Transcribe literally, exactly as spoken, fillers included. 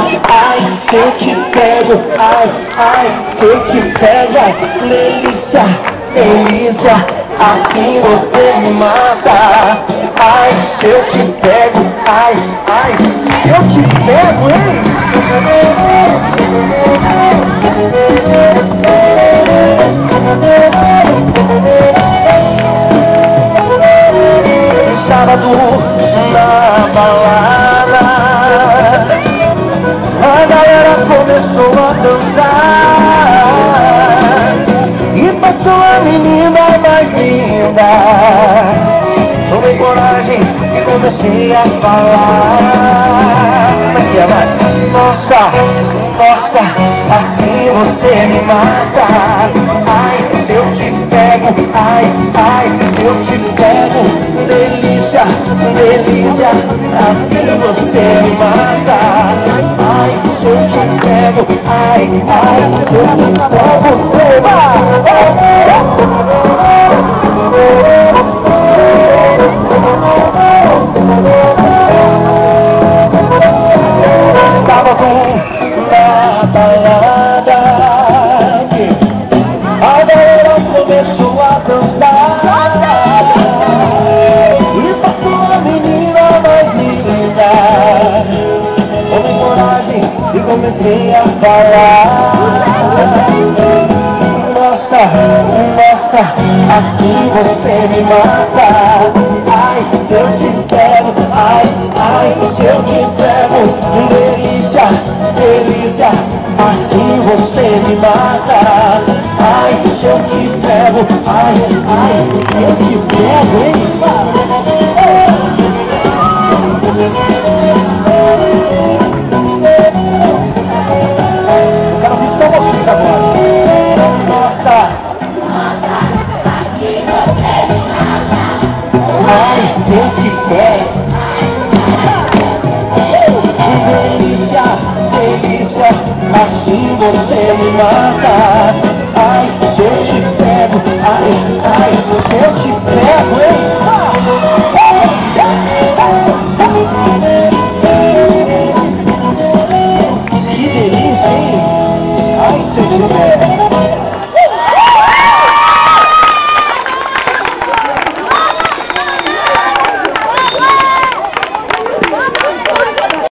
ai, se eu te pego, ai, ai, se eu te pego, ai, delícia, delícia, assim você me mata. Ai, se eu te pego, ai, ai, se eu te pego, hein? Sábado na balada, a galera começou a dançar e passou a menina mais linda. Tomei coragem e comecei a falar. Como é mais? Nossa, nossa, assim você me mata. Ai, se eu te pego, ai, ai, se eu te pego, delícia, delícia, assim você me mata. Ai, se eu te pego, ai, ai, se eu te pego, você vai. Sábado na balada, a galera começou a dançar e passou a menina mais linda. Tomei coragem e comecei a falar. Nossa, nossa, assim você me mata. Ai, se eu te pego, ai, ai, se eu te pego, delícia, delícia, assim você me mata. Ai, se eu te pego, ai, ai, se eu te pego, hein? Eu quero ouvir só vocês agora. Nossa, ai, se eu te pego, delícia, delícia, assim você me mata. Ai, se eu te pego, ai, ai, se eu te pego, hein? Que delícia, hein? Ai, se eu te pego.